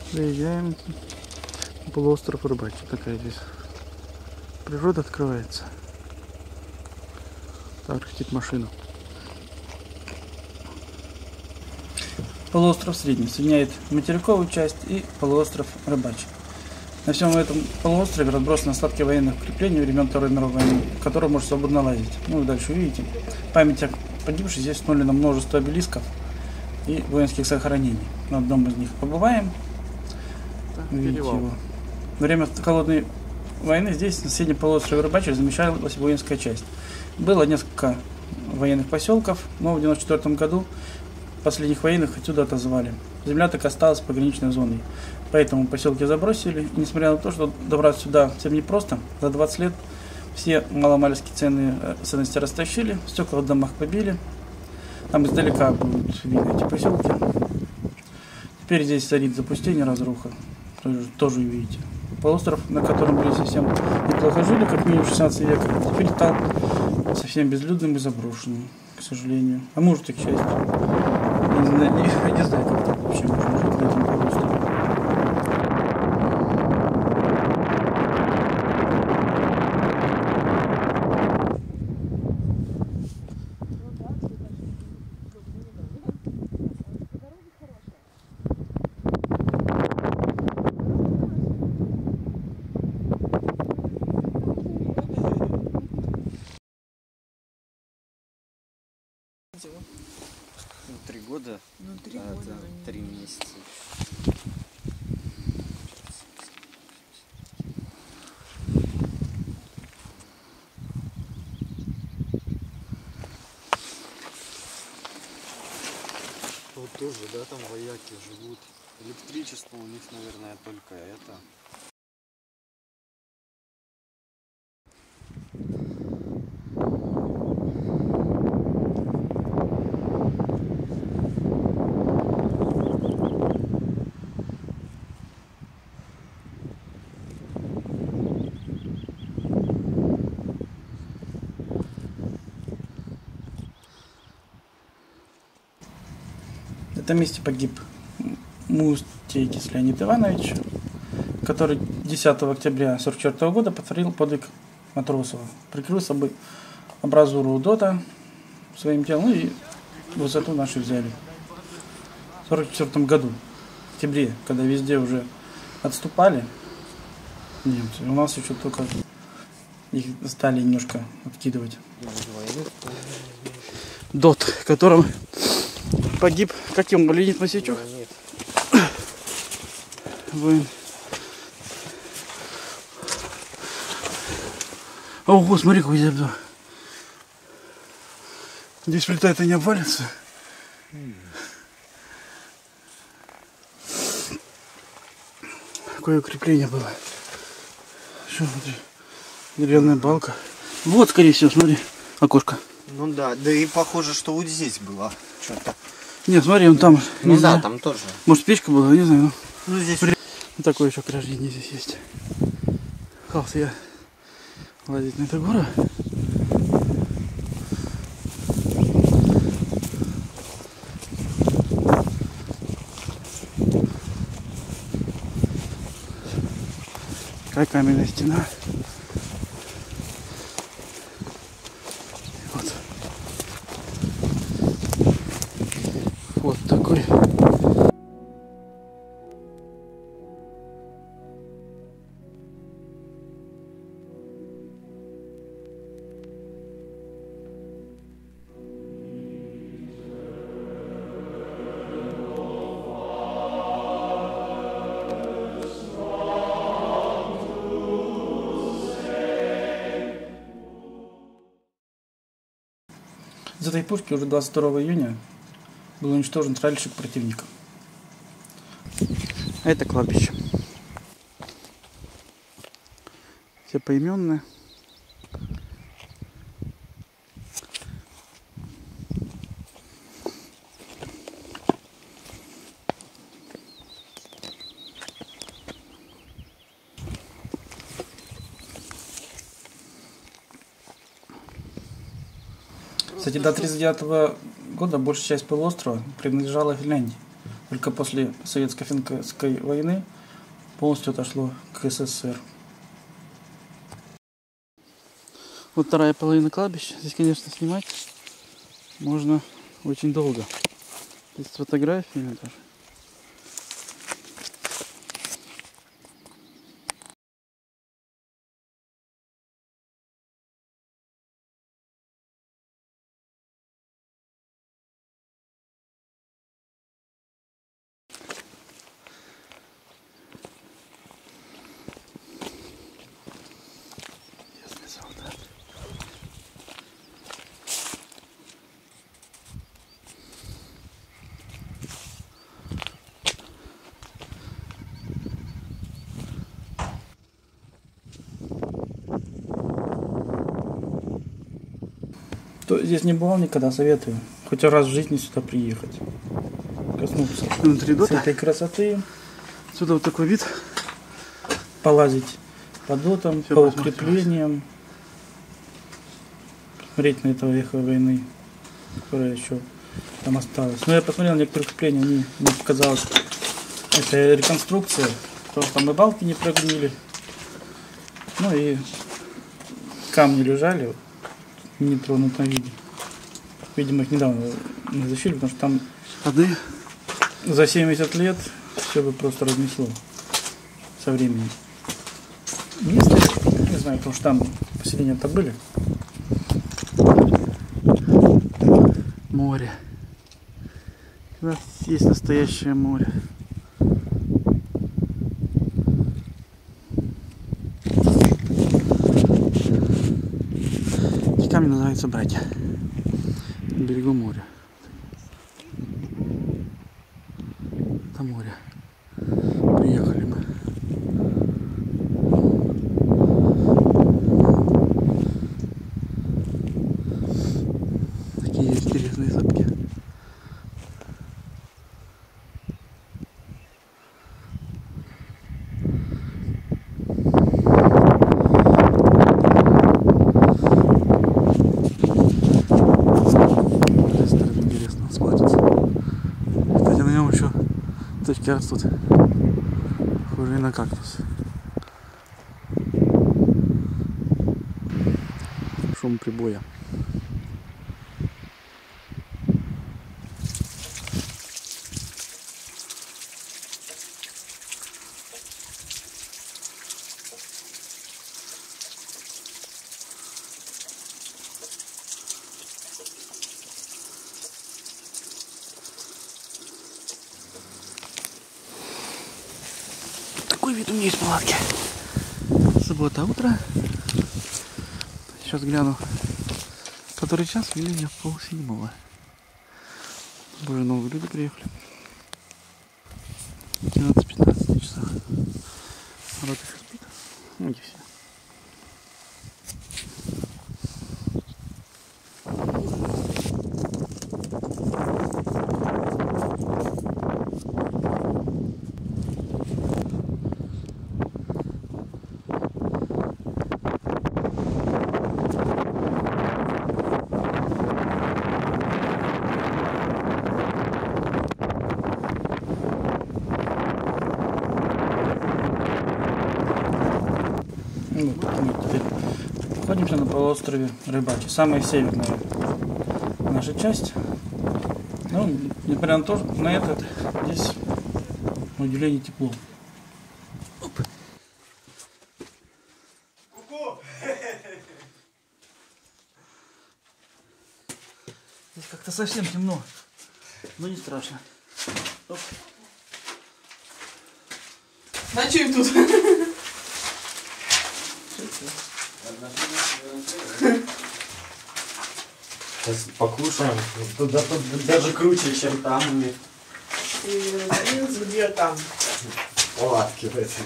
Заезжаем на полуостров Рыбачий. Такая здесь природа открывается. Так, летит машину. Полуостров Средний соединяет материковую часть и полуостров Рыбачий. На всем этом полуострове разбросаны остатки военных укреплений времен Второй мировой войны, в которые можно свободно лазить. Ну, вы дальше увидите. Память о погибших здесь установлено множество обелисков и воинских захоронений. На одном из них побываем. Видите его. Во время холодной войны здесь, на соседнем полуострове Рыбачий, размещалась воинская часть. Было несколько военных поселков, но в 1994 году последних военных отсюда отозвали. Земля так осталась пограничной зоной. Поэтому поселки забросили. И несмотря на то, что добраться сюда всем непросто, за 20 лет все маломальские ценности растащили, стекла в домах побили. Там издалека будут видны эти поселки. Теперь здесь царит запустение, разруха. Тоже увидите. Полуостров, на котором люди совсем неплохо жили, как минимум в 16 века, теперь стал совсем безлюдным и заброшенным, к сожалению. А может и к счастью. Я не знаю, как так вообще можно жить на этом полуострове. Ну, 3 года, ну, 3 а года, это 3 месяца. Вот тоже, да, там вояки живут. Электричество у них, наверное, только это. В этом месте погиб Мустейкис Леонид Иванович, который 10 октября 1944 года повторил подвиг Матросова. Прикрыл собой абразуру Удота своим телом, и высоту нашу взяли. В 1944 году, в октябре, когда везде уже отступали немцы, у нас еще только их стали немножко откидывать. Дот, в котором погиб, как ему, Леонид Масичук? Нет. Воин. Ого, смотри, какой здесь. Здесь летает, и не обвалится. Какое укрепление было. Что, смотри. Деревянная балка. Вот, скорее всего, смотри, окошко. Ну да, да и похоже, что вот здесь было что-то. Нет, смотри, он там. Ну да, знаю. там тоже. Может, печка была, не знаю. Ну здесь. Такое еще ограждение здесь есть. Пытался я лазить на эту гору. Такая каменная стена. Вот. Вот такой. Из этой пушки уже 22 июня был уничтожен тральщик противника. А это кладбище. Все поименные. Кстати, до 1939 года большая часть полуострова принадлежала Финляндии. только после советско-финской войны полностью отошло к СССР. Вот вторая половина кладбища. Здесь, конечно, снимать можно очень долго. Есть фотографии даже. Кто здесь не бывал никогда, советую хоть раз в жизни сюда приехать, коснуться Внутри дота? этой красоты, Отсюда вот такой вид. полазить по дотам, Всё, по посмотрим. укреплениям, смотреть на это эхо войны, которое еще там осталось. Но я посмотрел некоторые укрепления, мне показалось, это реконструкция, потому что там и балки не прогнили, ну и камни лежали в нетронутом виде. Видимо, их недавно защитили, потому что там Воды. за 70 лет все бы просто разнесло со временем. Если, не знаю, потому что там поселения-то были. Море. У нас есть настоящее море. Эти камни называются братья. На берегу моря. Это море. Приехали мы. Такие интересные запахи. Интересно смотрится. Кстати, на нем еще точки растут. Похожие на кактус. Шум прибоя. Такой вид у меня есть в палатке. Суббота, утро. Сейчас гляну, который час, времени 6:30. Боже, новые люди приехали. 12-15 часов. Народ еще спит. Ну, не все. Ну, вот мы теперь находимся на полуострове Рыбачий, самая северная наша часть. Ну, несмотря на то, на это, здесь, на удивление, тепло. Здесь как-то совсем темно, но не страшно. Оп. Ночуем тут. Сейчас покушаем. Туда тут даже круче, чем там. И где там? Палатки в этой.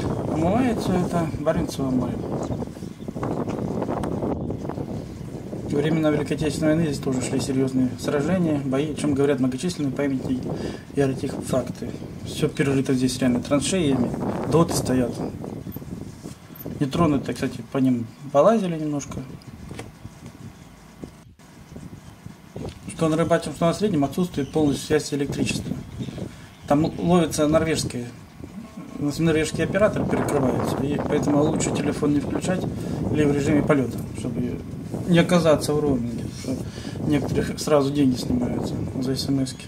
Омывается это Баренцево море. Во времена Великой Отечественной войны здесь тоже шли серьезные сражения, бои, о чем говорят многочисленные памятники и артефакты. Все перерыто здесь реально траншеями, доты стоят. Нетронутые, кстати, по ним полазили немножко. Что на Рыбачьем, что на Среднем отсутствует полностью связь электричества. Там ловится норвежские операторы перекрываются, и поэтому лучше телефон не включать или в режиме полета, чтобы не оказаться в роуминге, что некоторых сразу деньги снимаются за смс-ки.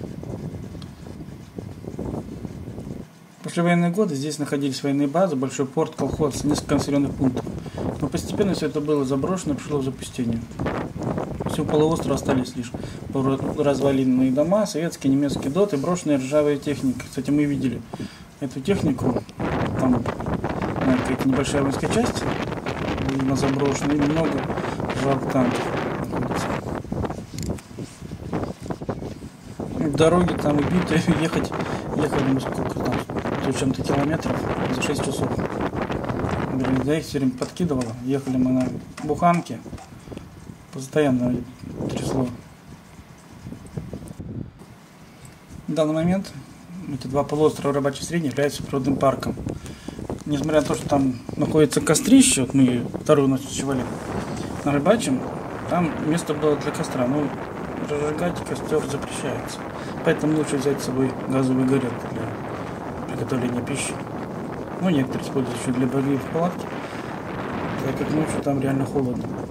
В послевоенные годы здесь находились военные базы, большой порт, колхоз, несколько населенных пунктов. Но постепенно все это было заброшено и пришло в запустение. Все полуострова остались лишь разваленные дома, советские, немецкие доты, брошенная ржавая техника. Кстати, мы видели эту технику, там какая-то небольшая воинская часть на заброшенной, и много ржавых танков находится. Дороги там убитые, ехали мы сколько там, чем-то километров за 6 часов. Да, их все время подкидывало. Ехали мы на буханке, постоянно трясло. В данный момент эти два полуострова Рыбачий и Средний являются природным парком. Несмотря на то, что там находится кострище, вот мы вторую ночь ночевали на Рыбачьем, там место было для костра, но разжигать костер запрещается. Поэтому лучше взять с собой газовую горелку для приготовления пищи. Ну, некоторые используют еще для борьбы в палатке, так как ночью там реально холодно.